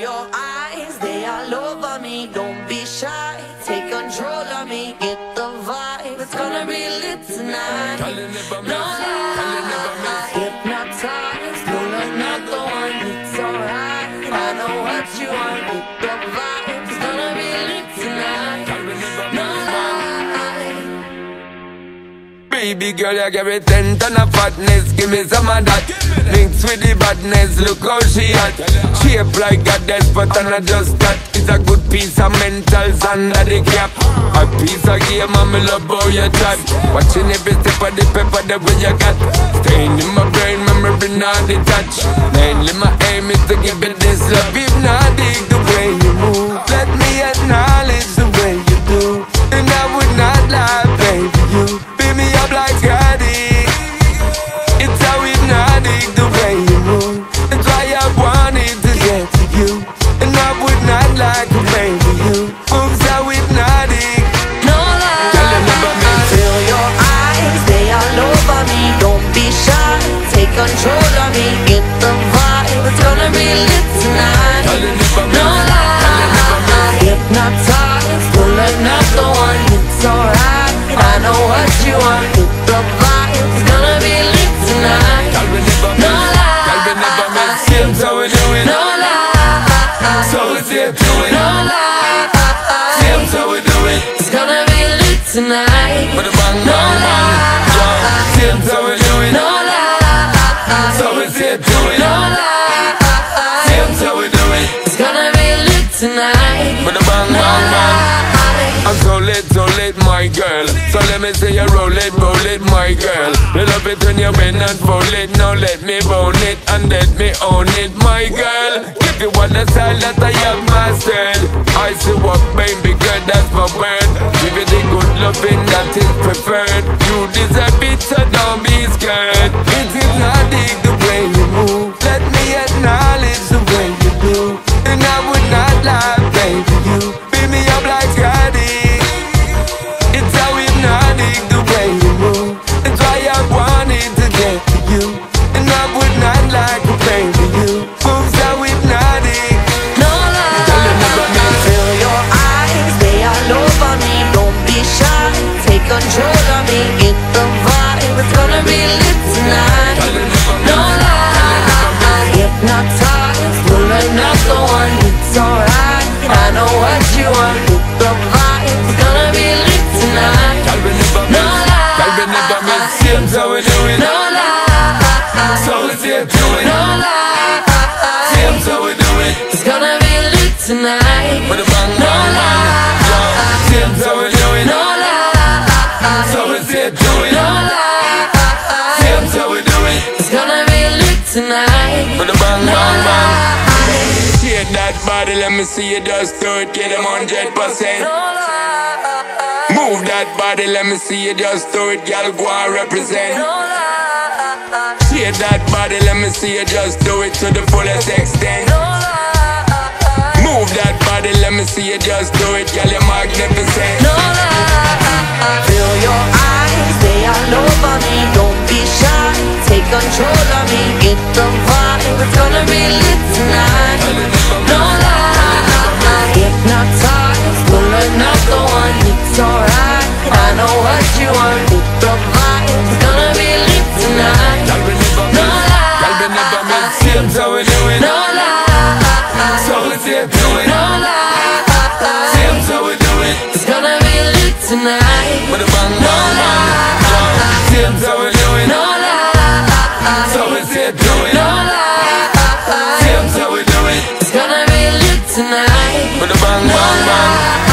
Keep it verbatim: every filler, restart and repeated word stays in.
your eyes, they all over me. Don't be shy, take control of me. Get the vibe, it's gonna be lit tonight. No lie, hypnotized, pull another one. It's alright, I know what you want. Get the vibe, it's gonna be lit tonight. No lie. Baby girl, you give me ten ton of fatness. Give me some of that. Mixed with the badness, look how she hot. Shape like a despot and I just that. It's a good piece of mentals under the cap. A piece of game and me love how you chat. Watching every step of the pepper the way you got. Staying in my brain, memory not detached. Mainly my aim is to give it this love. If not dig the way you move, let me acknowledge the way you do. And I would not lie, baby, you beat me up like Scotty. It's how hypnotic the way you move. That's why I wanted to get to you. And I would not like to baby you. Moves how hypnotic. No lie, feel your eyes, they all over me. Don't be shy, take control of me. Get the vibe, it's gonna be lit tonight. No lie, hypnotized, pull another one. It's alright, I know what you want. Get the vibe, it's gonna be lit tonight. No lie, Seems how we do it. no lie, So we say do it. no lie. Seems how we do it. It's gonna be lit tonight. With a bang No bang bang. lie, Seems how we do it. no lie, So we say do it. no lie. Seems how we do it. It's gonna be lit tonight. With a bang No bang bang. lie. I'm so lit, so lit, my girl. So let me say you roll it, roll it, my girl. You love it when you bend and fold it. Now let me bone it and let me own it, my girl. If you want the style that I have mastered, I see what baby girl, that's my word. Give you the good loving that is preferred. You deserve it, so don't be scared. It's hypnotic the way you move. Let me acknowledge the way you do. And I would not lie, baby, you beat me up like Scotty. It's how hypnotic the way you move. That's why I wanted to get to you. And I would not like to baby you. Moves how hypnotic. No lie, feel your eyes, they all over me. Don't be shy, take control of me. Get the vibe, it's gonna be lit tonight. No lie, hypnotized, pull another one. It's alright, I know what you want. Get the vibe, it's gonna be lit tonight. No lie, Seems how we do it. no lie, So we say do it. no lie. Seems how we do it. It's gonna be lit tonight. With a bang No bang bang. lie, Seems how we do it. no lie, So we say do it. no lie. Seems how we do it. It's gonna be lit tonight. With a bang No bang bang. lie, Shake that body, let me see you just do it. Get them one hundred percent. no lie, Move that body, let me see you just do it. Girl, go and represent. no lie, Shake that body, let me see you just do it to the fullest extent. no lie, Move that body, let me see you just do it. Girl, you're magnificent. no lie. Feel your eyes, they all over me. Don't be shy, take control of me. Get the vibe, it's gonna be lit tonight. No lie, hypnotized, pull another one. It's alright, I know what you want. Get the vibe, it's gonna be lit tonight. No lie, Seems how we do it. no lie, So we say do it. no lie. Seems how we do it. It's gonna be lit tonight. With a bang No bang bang. lie, Seems how we do it. no lie, So we say do it. no lie. Seems how we do it. It's gonna be lit tonight. With a bang No bang bang. lie.